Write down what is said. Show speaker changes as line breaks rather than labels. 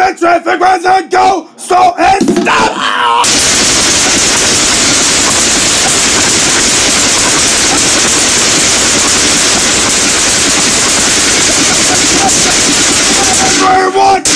the traffic was a go, slow and stop! Everyone!